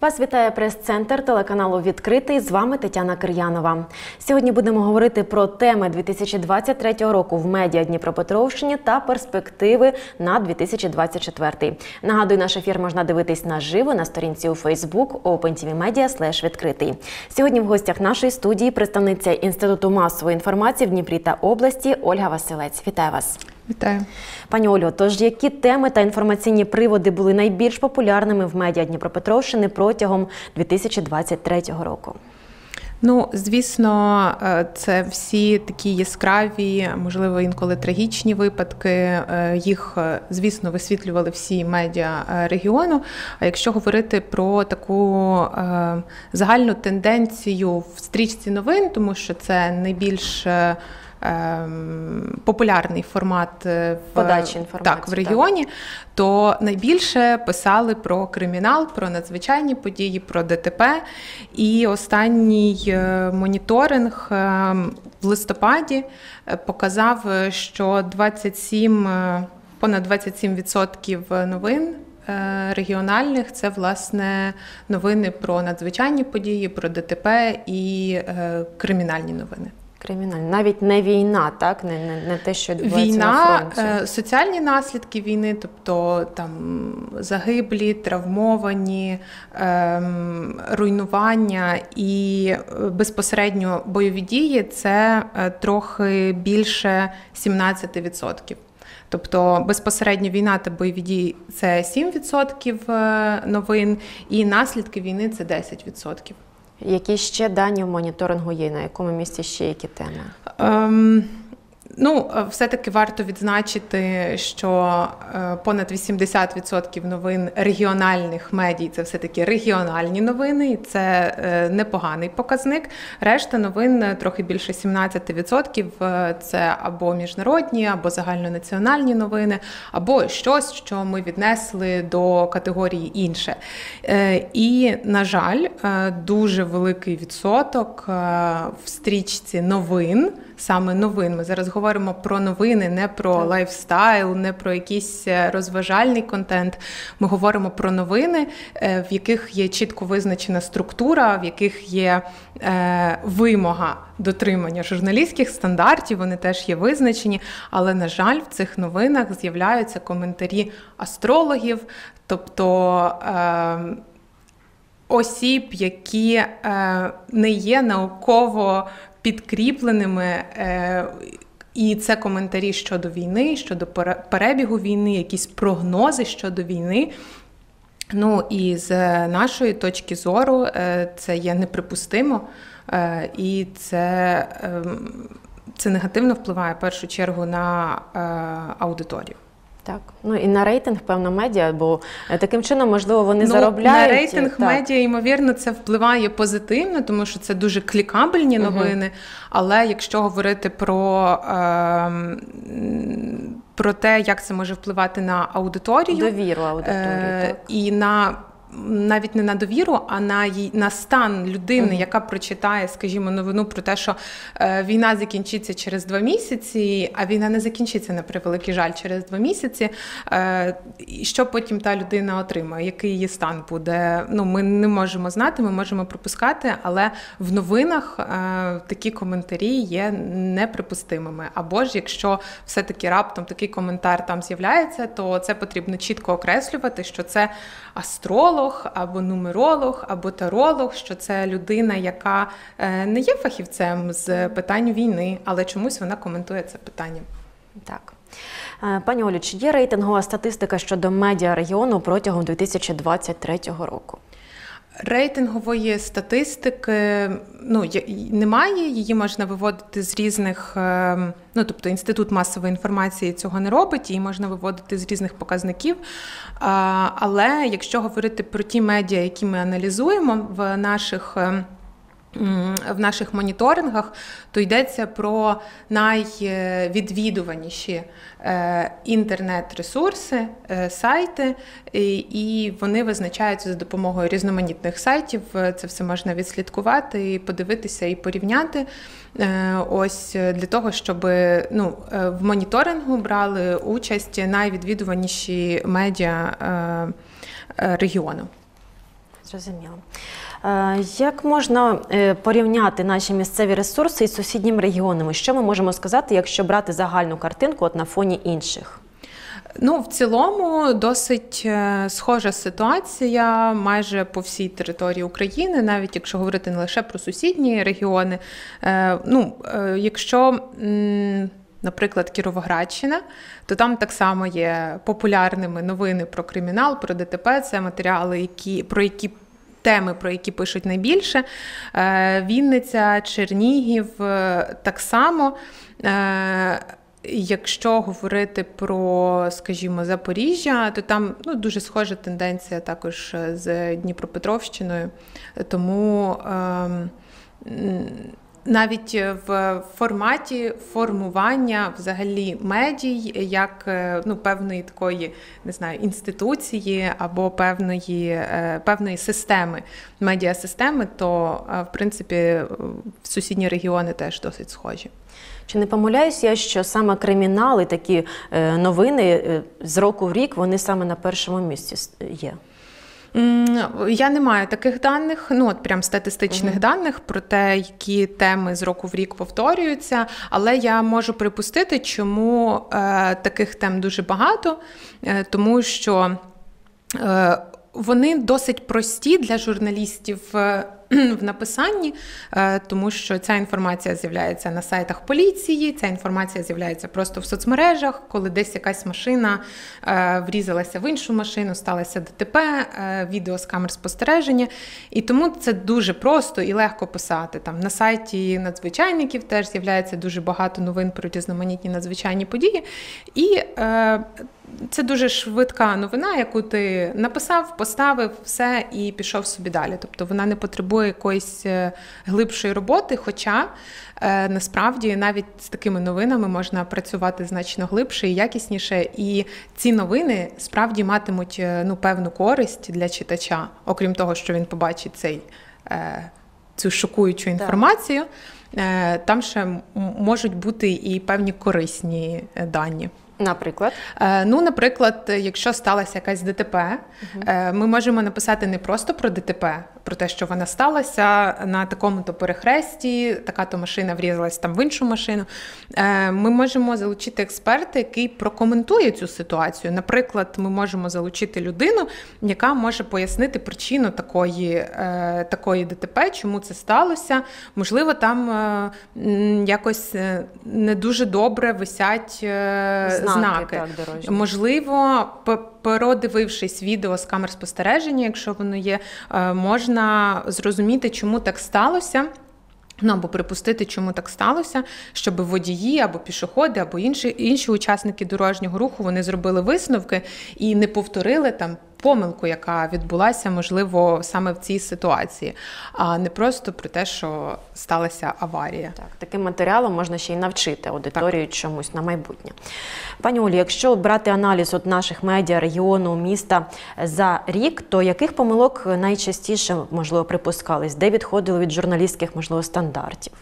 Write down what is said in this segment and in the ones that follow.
Вас вітає прес-центр телеканалу «Відкритий». З вами Тетяна Кир'янова. Сьогодні будемо говорити про теми 2023 року в медіа Дніпропетровщині та перспективи на 2024. Нагадую, наш ефір можна дивитись наживо на сторінці у Facebook opentvmedia/відкритий. Сьогодні в гостях нашої студії представниця Інституту масової інформації в Дніпрі та області Ольга Василець. Вітаю вас. Вітаю. Пані Олю, тож які теми та інформаційні приводи були найбільш популярними в медіа Дніпропетровщини протягом 2023 року? Ну, звісно, це всі такі яскраві, можливо, інколи трагічні випадки. Їх, звісно, висвітлювали всі медіа регіону. А якщо говорити про таку загальну тенденцію в стрічці новин, тому що це найбільш популярний формат подачі інформації в регіоні, то найбільше писали про кримінал, про надзвичайні події, про ДТП. І останній моніторинг в листопаді показав, що понад 27% новин регіональних – це, власне, новини про надзвичайні події, про ДТП і кримінальні новини. Кримінальні. Навіть не війна, так? Не те, що відбувається на фронті. Війна, соціальні наслідки війни, тобто там загиблі, травмовані, руйнування і безпосередньо бойові дії – це трохи більше 17%. Тобто безпосередньо війна та бойові дії – це 7% новин, і наслідки війни – це 10%. Які ще дані в моніторингу є? На якому місці ще які теми? Все-таки варто відзначити, що понад 80% новин регіональних медій – це все-таки регіональні новини, і це непоганий показник. Решта новин, трохи більше 17%, це або міжнародні, або загальнонаціональні новини, або щось, що ми віднесли до категорії «інше». І, на жаль, дуже великий відсоток в стрічці новин, саме новин. Ми зараз говоримо про новини, не про лайфстайл, не про якийсь розважальний контент. Ми говоримо про новини, в яких є чітко визначена структура, в яких є вимога дотримання журналістських стандартів, вони теж є визначені. Але, на жаль, в цих новинах з'являються коментарі астрологів, тобто осіб, які не є науково підкріпленими, і це коментарі щодо війни, щодо перебігу війни, якісь прогнози щодо війни. Ну і з нашої точки зору це є неприпустимо, і це негативно впливає в першу чергу на аудиторію. Так, ну і на рейтинг, певно, медіа, бо таким чином, можливо, вони заробляють. На рейтинг медіа, ймовірно, це впливає позитивно, тому що це дуже клікабельні новини, але якщо говорити про те, як це може впливати на аудиторію. Довіру аудиторії, так. І навіть не на довіру, а на стан людини, яка прочитає, скажімо, новину про те, що війна закінчиться через 2 місяці, а війна не закінчиться, на превеликий жаль, через 2 місяці. І що потім та людина отримає, який її стан буде? Ми не можемо знати, ми можемо пропускати, але в новинах такі коментарі є неприпустимими. Або ж, якщо все-таки раптом такий коментар там з'являється, то це потрібно чітко окреслювати, що це астролог, або нумеролог, або таролог, що це людина, яка не є фахівцем з питань війни, але чомусь вона коментує це питання. Так. Пані Олю, чи є рейтингова статистика щодо медіа регіону протягом 2023 року? Рейтингової статистики немає, її можна виводити з різних, тобто Інститут масової інформації цього не робить, її можна виводити з різних показників, але якщо говорити про ті медіа, які ми аналізуємо в наших моніторингах, то йдеться про найвідвідуваніші інтернет-ресурси, сайти, і вони визначаються за допомогою різноманітних сайтів. Це все можна відслідкувати і подивитися, і порівняти. Ось для того, щоб в моніторингу брали участь найвідвідуваніші медіа регіону. Зрозуміло. Як можна порівняти наші місцеві ресурси із сусідніми регіонами? Що ми можемо сказати, якщо брати загальну картинку на фоні інших? Ну, в цілому, досить схожа ситуація майже по всій території України, навіть якщо говорити не лише про сусідні регіони. Якщо, наприклад, Кіровоградщина, то там так само є популярними новини про кримінал, про ДТП, це матеріали, теми, про які пишуть найбільше. Вінниця, Чернігів так само. Якщо говорити про, скажімо, Запоріжжя, то там дуже схожа тенденція також з Дніпропетровщиною. Тому навіть в форматі формування взагалі медій, як певної такої, не знаю, інституції або певної системи, медіасистеми, то, в принципі, сусідні регіони теж досить схожі. Чи не помиляюсь я, що саме кримінал і такі новини з року в рік, вони саме на першому місці є? Я не маю таких даних, прям статистичних даних про те, які теми з року в рік повторюються, але я можу припустити, чому таких тем дуже багато, тому що вони досить прості для журналістів в написанні, тому що ця інформація з'являється на сайтах поліції, ця інформація з'являється просто в соцмережах, коли десь якась машина врізалася в іншу машину, сталося ДТП, відео з камер спостереження. І тому це дуже просто і легко писати. Там на сайті надзвичайників теж з'являється дуже багато новин про різноманітні надзвичайні події. І це дуже швидка новина, яку ти написав, поставив, все і пішов собі далі. Тобто вона не потребує якоїсь глибшої роботи, хоча насправді навіть з такими новинами можна працювати значно глибше і якісніше. І ці новини справді матимуть певну користь для читача, окрім того, що він побачить цю шокуючу інформацію. Там ще можуть бути і певні корисні дані. Наприклад? Наприклад, якщо сталася якась ДТП, ми можемо написати не просто про ДТП, про те, що вона сталася на такому-то перехресті, така-то машина врізалась там в іншу машину. Ми можемо залучити експерта, який прокоментує цю ситуацію. Наприклад, ми можемо залучити людину, яка може пояснити причину такої ДТП, чому це сталося. Можливо, там якось не дуже добре висять знаки. Так, можливо, передивившись відео з камер спостереження, якщо воно є, можна зрозуміти, чому так сталося, або припустити, чому так сталося, щоб водії, або пішоходи, або інші учасники дорожнього руху, вони зробили висновки і не повторили там помилку, яка відбулася, можливо, саме в цій ситуації, а не просто про те, що сталася аварія. Так, таким матеріалом можна ще й навчити аудиторію чомусь на майбутнє. Пані Олі, якщо брати аналіз наших медіа, регіону, міста за рік, то яких помилок найчастіше, можливо, припускались? Де відходили від журналістських, можливо, стандартів?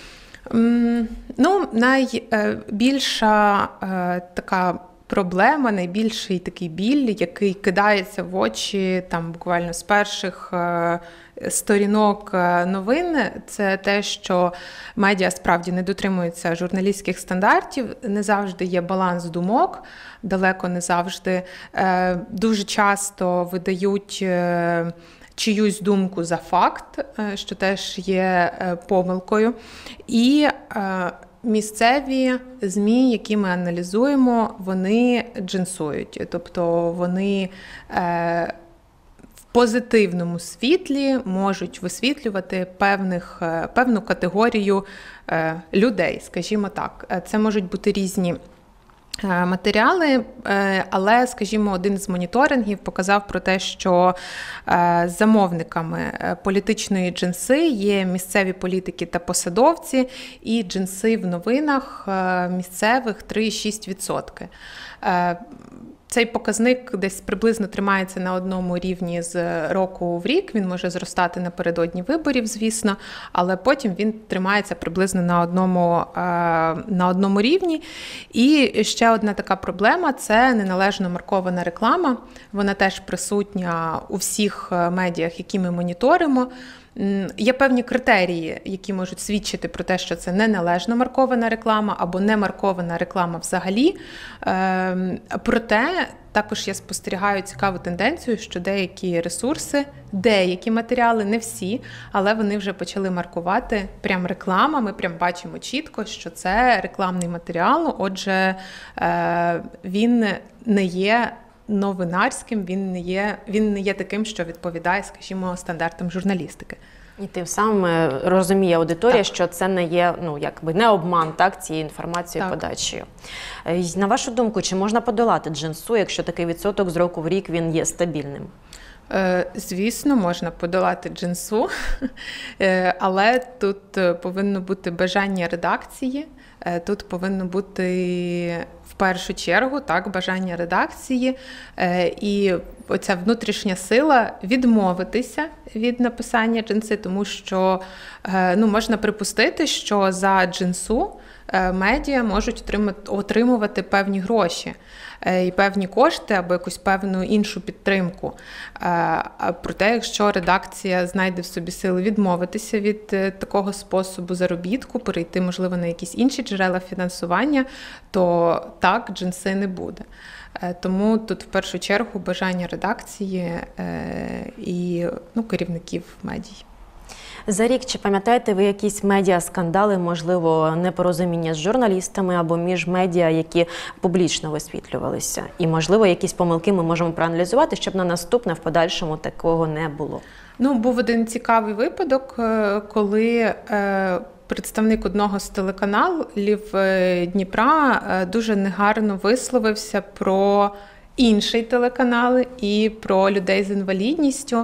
Найбільша така проблема, найбільший такий біль, який кидається в очі там буквально з перших сторінок новин, це те, що медіа справді не дотримуються журналістських стандартів, не завжди є баланс думок, далеко не завжди. Дуже часто видають чиюсь думку за факт, що теж є помилкою. І місцеві ЗМІ, які ми аналізуємо, вони джинсують, тобто вони в позитивному світлі можуть висвітлювати певну категорію людей, скажімо так. Це можуть бути різні матеріали, але, скажімо, один з моніторингів показав про те, що замовниками політичної джинси є місцеві політики та посадовці, і джинси в новинах місцевих 3,6%. Цей показник десь приблизно тримається на одному рівні з року в рік. Він може зростати напередодні виборів, звісно, але потім він тримається приблизно на одному рівні. І ще одна така проблема – це неналежно маркована реклама. Вона теж присутня у всіх медіях, які ми моніторимо. Є певні критерії, які можуть свідчити про те, що це неналежно маркована реклама або не маркована реклама взагалі. Проте також я спостерігаю цікаву тенденцію, що деякі ресурси, деякі матеріали, не всі, але вони вже почали маркувати прям реклама. Ми прям бачимо чітко, що це рекламний матеріал, отже, він не є новинарським, він не є таким, що відповідає, скажімо, стандартам журналістики. І тим самим розуміє аудиторія, Так. що це не є, не обман, так, цією інформацією, Так. подачею. На вашу думку, чи можна подолати джинсу, якщо такий відсоток з року в рік він є стабільним? Звісно, можна подолати джинсу, але тут повинно бути бажання редакції, тут повинно бути в першу чергу бажання редакції і оця внутрішня сила відмовитися від написання джинси, тому що можна припустити, що за джинсу медіа можуть отримувати певні гроші і певні кошти або якусь певну іншу підтримку. Проте, якщо редакція знайде в собі сили відмовитися від такого способу заробітку, перейти, можливо, на якісь інші джерела фінансування, то так, джинси не буде. Тому тут в першу чергу бажання редакції і керівників медій. За рік, чи пам'ятаєте ви якісь медіаскандали, можливо, непорозуміння з журналістами або між медіа, які публічно висвітлювалися? І, можливо, якісь помилки ми можемо проаналізувати, щоб на наступне в подальшому такого не було? Був один цікавий випадок, коли представник одного з телеканалів Дніпра дуже негарно висловився про інший телеканал і про людей з інвалідністю.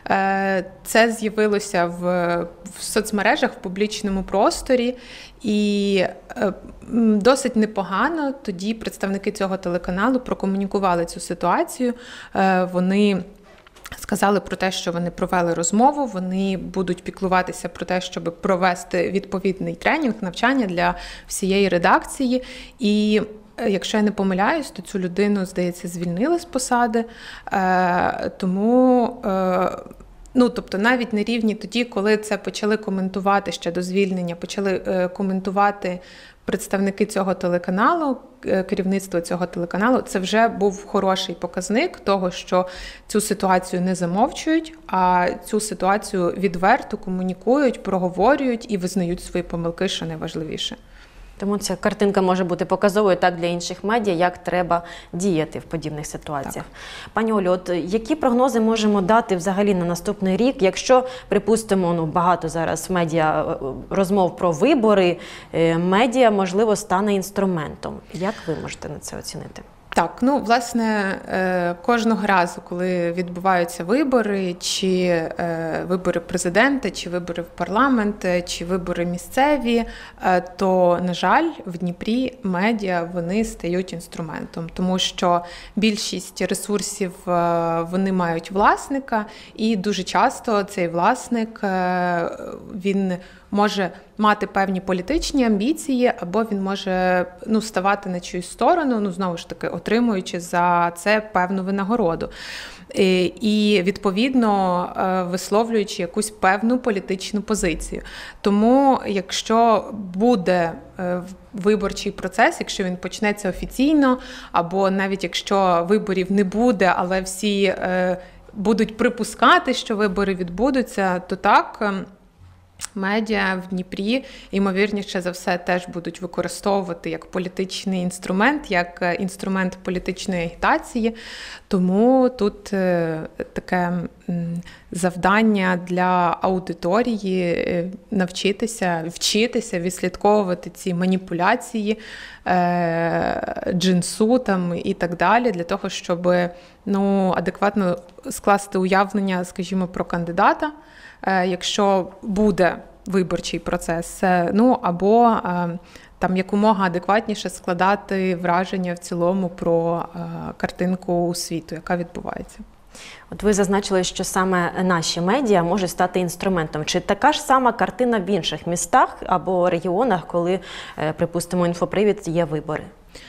Це з'явилося в соцмережах, в публічному просторі, і досить непогано тоді представники цього телеканалу прокомунікували цю ситуацію. Вони сказали про те, що вони провели розмову, вони будуть піклуватися про те, щоб провести відповідний тренінг, навчання для всієї редакції. І якщо я не помиляюсь, то цю людину, здається, звільнили з посади. Тому, тобто навіть на рівні тоді, коли це почали коментувати ще до звільнення, почали коментувати представники цього телеканалу, керівництво цього телеканалу, це вже був хороший показник того, що цю ситуацію не замовчують, а цю ситуацію відверто комунікують, проговорюють і визнають свої помилки, що найважливіше. Тому ця картинка може бути показовою так для інших медіа, як треба діяти в подібних ситуаціях. Так. Пані Олю, які прогнози можемо дати взагалі на наступний рік, якщо, припустимо, багато зараз в медіа розмов про вибори, медіа, можливо, стане інструментом. Як ви можете на це оцінити? Так, власне, кожного разу, коли відбуваються вибори, чи вибори президента, чи вибори в парламент, чи вибори місцеві, то, на жаль, в Дніпрі медіа, вони стають інструментом, тому що більшість ресурсів, вони мають власника, і дуже часто цей власник, він може мати певні політичні амбіції, або він може ставати на чиюсь сторону, знову ж таки, отримуючи за це певну винагороду. І, відповідно, висловлюючи якусь певну політичну позицію. Тому, якщо буде виборчий процес, якщо він почнеться офіційно, або навіть якщо виборів не буде, але всі будуть припускати, що вибори відбудуться, то так, медіа в Дніпрі, ймовірніше за все, теж будуть використовувати як політичний інструмент, як інструмент політичної агітації. Тому тут таке завдання для аудиторії вчитися відслідковувати ці маніпуляції, джинсу і так далі, для того, щоб адекватно скласти уявлення, скажімо, про кандидата, якщо буде виборчий процес, або там якомога адекватніше складати враження в цілому про картинку світу, яка відбувається. От ви зазначили, що саме наші медіа можуть стати інструментом. Чи така ж сама картина в інших містах або регіонах, коли, припустимо, інфопривід є вибори?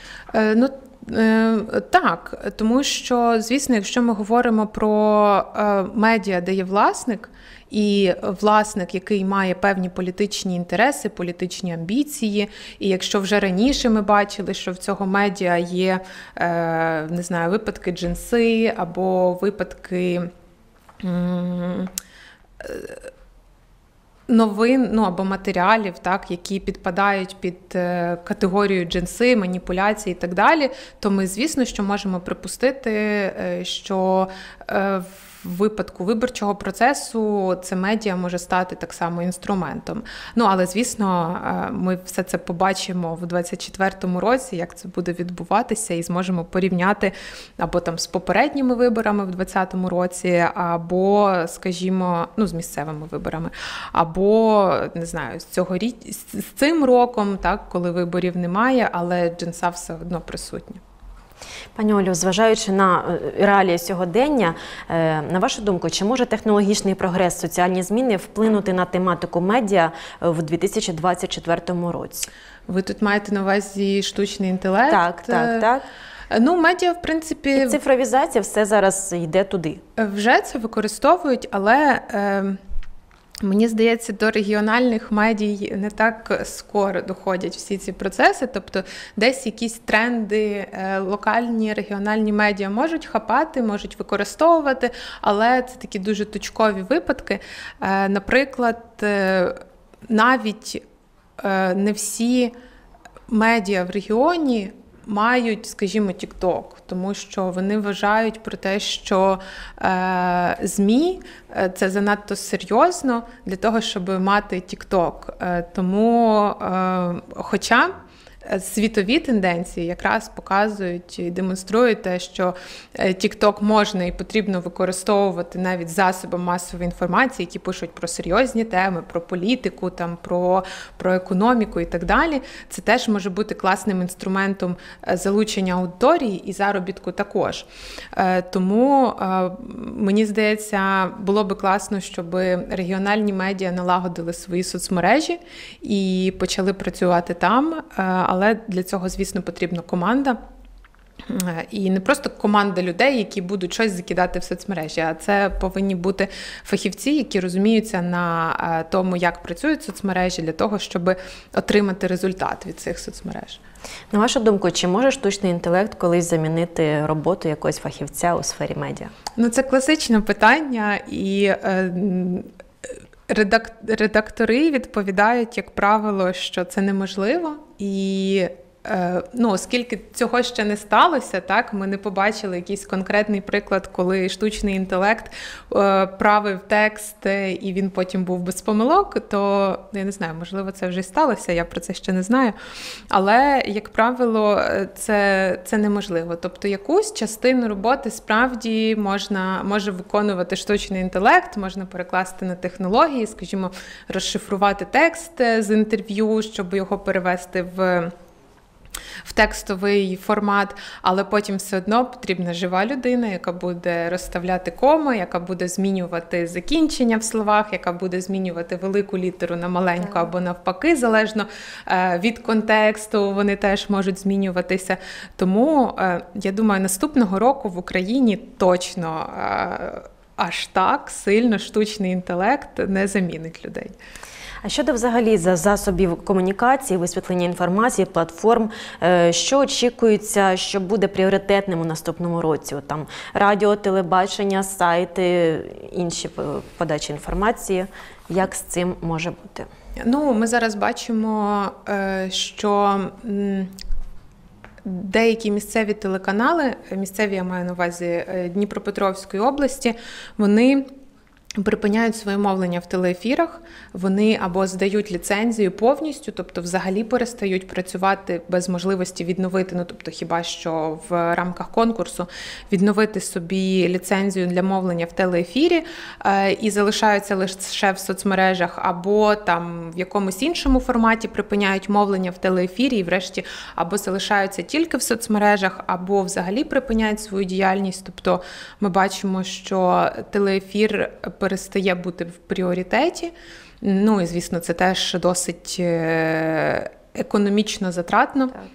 Так, тому що, звісно, якщо ми говоримо про медіа, де є власник, і власник, який має певні політичні інтереси, політичні амбіції, і якщо вже раніше ми бачили, що в цього медіа є, не знаю, випадки джинси або випадки новин, або матеріалів, так, які підпадають під категорію джинси, маніпуляції і так далі, то ми, звісно, що можемо припустити, що в випадку виборчого процесу це медіа може стати так само інструментом. Але, звісно, ми все це побачимо в 2024 році, як це буде відбуватися, і зможемо порівняти або там з попередніми виборами в 2020 році, або, скажімо, з місцевими виборами, або, не знаю, з цим роком, так, коли виборів немає, але джинса все одно присутня. Пані Олю, зважаючи на реалії сьогодення, на вашу думку, чи може технологічний прогрес, соціальні зміни вплинути на тематику медіа в 2024 році? Ви тут маєте на увазі штучний інтелект? Так. Медіа, в принципі... І цифровізація, все зараз йде туди. Вже це використовують, але... Мені здається, до регіональних медій не так скоро доходять всі ці процеси, тобто десь якісь тренди локальні, регіональні медіа можуть хапати, можуть використовувати, але це такі дуже точкові випадки. Наприклад, навіть не всі медіа в регіоні мають, скажімо, TikTok, тому що вони вважають про те, що ЗМІ – це занадто серйозно для того, щоб мати TikTok. Тому, хоча світові тенденції якраз показують і демонструють те, що TikTok можна і потрібно використовувати навіть засобам масової інформації, які пишуть про серйозні теми, про політику, там, про економіку і так далі. Це теж може бути класним інструментом залучення аудиторії і заробітку також. Тому, мені здається, було би класно, щоб регіональні медіа налагодили свої соцмережі і почали працювати там. Але для цього, звісно, потрібна команда. І не просто команда людей, які будуть щось закидати в соцмережі, а це повинні бути фахівці, які розуміються на тому, як працюють соцмережі, для того, щоб отримати результат від цих соцмереж. На вашу думку, чи може штучний інтелект колись замінити роботу якогось фахівця у сфері медіа? Це класичне питання, і редактори відповідають, як правило, що це неможливо, і оскільки цього ще не сталося, так, ми не побачили якийсь конкретний приклад, коли штучний інтелект правив текст і він потім був без помилок, то, я не знаю, можливо, це вже й сталося, я про це ще не знаю. Але, як правило, це неможливо. Тобто якусь частину роботи справді може виконувати штучний інтелект, можна перекласти на технології, скажімо, розшифрувати текст з інтерв'ю, щоб його перевести в текстовий формат, але потім все одно потрібна жива людина, яка буде розставляти коми, яка буде змінювати закінчення в словах, яка буде змінювати велику літеру на маленьку або навпаки, залежно від контексту, вони теж можуть змінюватися. Тому, я думаю, наступного року в Україні точно аж так сильно штучний інтелект не замінить людей. А щодо взагалі засобів комунікації, висвітлення інформації, платформ, що очікується, що буде пріоритетним у наступному році? Там радіо, телебачення, сайти, інші подачі інформації. Як з цим може бути? Ми зараз бачимо, що деякі місцеві телеканали, місцеві я маю на увазі Дніпропетровської області, вони припиняють своє мовлення в телеефірах, вони або здають ліцензію повністю, тобто взагалі перестають працювати без можливості відновити, ну тобто хіба що в рамках конкурсу відновити собі ліцензію для мовлення в телеефірі і залишаються лише в соцмережах, або там в якомусь іншому форматі припиняють мовлення в телеефірі і врешті або залишаються тільки в соцмережах, або взагалі припиняють свою діяльність. Тобто ми бачимо, що телеефір перестає бути в пріоритеті. Ну і, звісно, це теж досить економічно затратно. Так.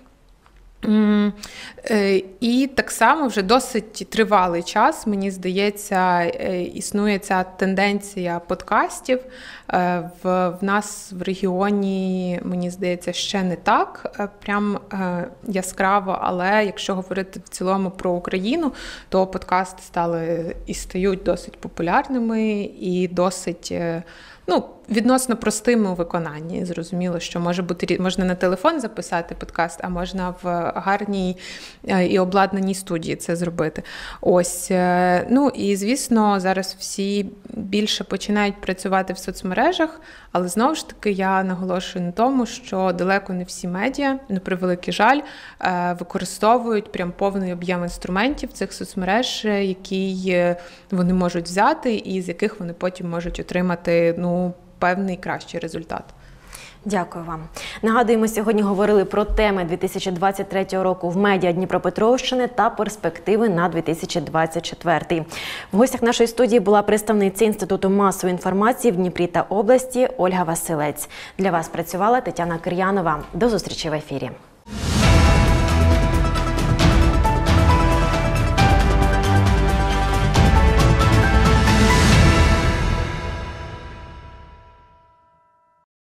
І так само вже досить тривалий час, мені здається, існує ця тенденція подкастів. В нас в регіоні, мені здається, ще не так прям яскраво, але якщо говорити в цілому про Україну, то подкасти стали і стають досить популярними і досить, відносно простими у виконанні. Зрозуміло, що можна на телефон записати подкаст, а можна в гарній і обладнаній студії це зробити. Ось. І, звісно, зараз всі більше починають працювати в соцмережах, але, знову ж таки, я наголошую на тому, що далеко не всі медіа, на превеликий жаль, використовують прям повний об'єм інструментів цих соцмереж, які вони можуть взяти і з яких вони потім можуть отримати, певний кращий результат. Дякую вам. Нагадуємо, сьогодні говорили про теми 2023 року в медіа Дніпропетровщини та перспективи на 2024. В гостях нашої студії була представниця Інституту масової інформації в Дніпрі та області Ольга Василець. Для вас працювала Тетяна Кир'янова. До зустрічі в ефірі.